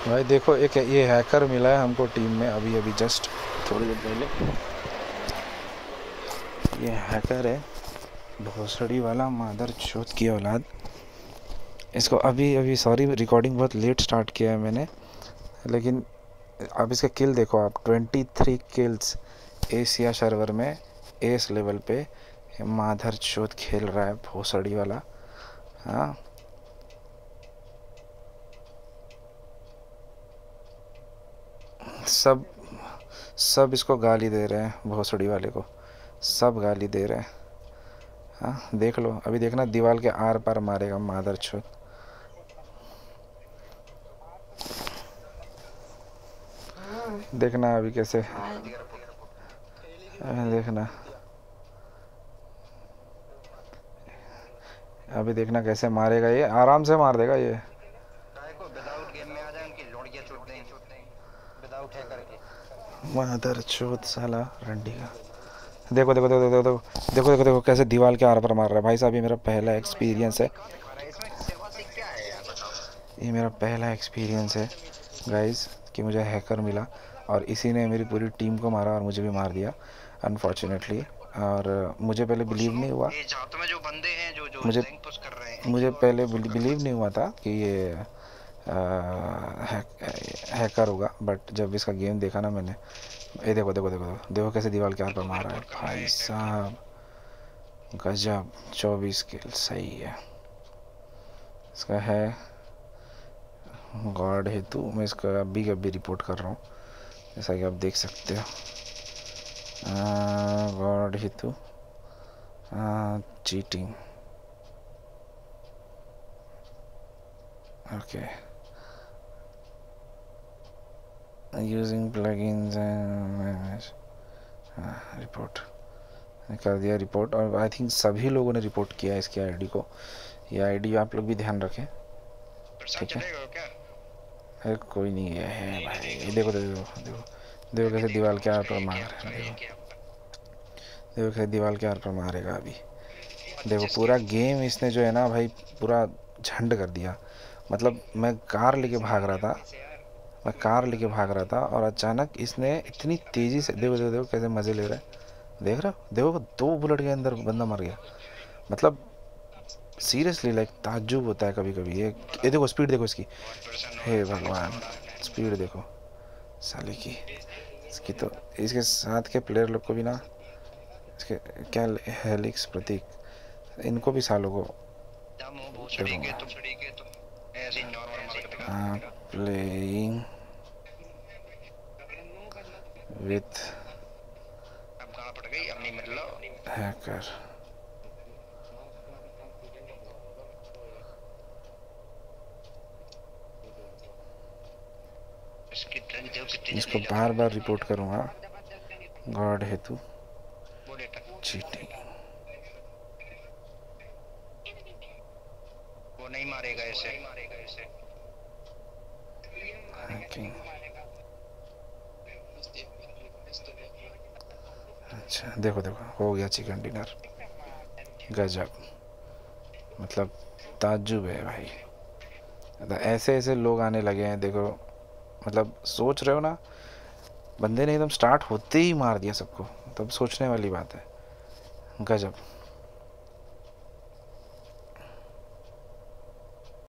भाई देखो एक ये हैकर मिला है हमको टीम में अभी अभी जस्ट थोड़ी देर पहले। ये हैकर है भोसड़ी वाला मादर चौथ की औलाद। इसको अभी अभी सॉरी रिकॉर्डिंग बहुत लेट स्टार्ट किया है मैंने, लेकिन अब इसका किल देखो आप, 23 किल्स एशिया सर्वर में एस लेवल पे मादर चौथ खेल रहा है भोसड़ी वाला। हाँ सब सब इसको गाली दे रहे हैं भोसड़ी वाले को, सब गाली दे रहे हैं। हाँ देख लो अभी, देखना दीवार के आर पार मारेगा मादर चौथ। देखना अभी कैसे, देखना अभी, देखना कैसे मारेगा, ये आराम से मार देगा ये। मादर चौथ साला रंडी का। देखो देखो देखो देखो देखो देखो देखो देखो कैसे दीवार के आर पर मार रहा है भाई साहब। ये मेरा पहला एक्सपीरियंस है, ये मेरा पहला एक्सपीरियंस है गाइस कि मुझे हैकर मिला और इसी ने मेरी पूरी टीम को मारा और मुझे भी मार दिया अनफॉर्चुनेटली। और मुझे पहले बिलीव नहीं हुआ, मुझे मुझे पहले बिलीव नहीं हुआ था कि ये हैकर होगा, बट जब इसका गेम देखा ना मैंने, ये देखो देखो देखो देखो देखो कैसे दीवार के आर पर मार रहा है भाई साहब, गजब। 24 किल सही है इसका है। गॉड हेतु मैं इसका अभी रिपोर्ट कर रहा हूँ जैसा कि आप देख सकते हो। गॉड हेतु cheating, okay using plugins and report कर दिया रिपोर्ट। और आई थिंक सभी लोगों ने रिपोर्ट किया है इसकी आईडी को। ये आईडी आप लोग भी ध्यान रखें, ठीक है? अरे कोई नहीं है भाई, देखो देखो देखो देखो कैसे दीवार के आर पर मार रहा है, देखो देखो कैसे दीवार के आर पर मारेगा अभी। देखो पूरा गेम इसने जो है ना भाई पूरा झंड कर दिया। मतलब मैं कार लेके भाग रहा था, मैं कार लेके भाग रहा था और अचानक इसने इतनी तेज़ी से, देखो देखो देखो कैसे मज़े ले रहा है, देख रहे हो? देखो 2 बुलेट के अंदर बंदा मर गया। मतलब सीरियसली लाइक ताज्जुब होता है कभी कभी। ये देखो स्पीड देखो इसकी, हे भगवान स्पीड देखो साले की इसकी। तो इसके साथ के प्लेयर लोग को भी ना, इसके क्या हेलिक्स प्रतीक, इनको भी सालों को प्लेइंग विथ हैकर। इसको बार बार रिपोर्ट करूँगा गॉड हेतु चीटिंग। वो नहीं मारेगा ऐसे। अच्छा देखो देखो हो गया चिकन डिनर, गजब। मतलब ताज्जुब है भाई, मतलब ऐसे ऐसे लोग आने लगे हैं देखो। मतलब सोच रहे हो ना, बंदे ने एकदम स्टार्ट होते ही मार दिया सबको, तब सोचने वाली बात है, गजब।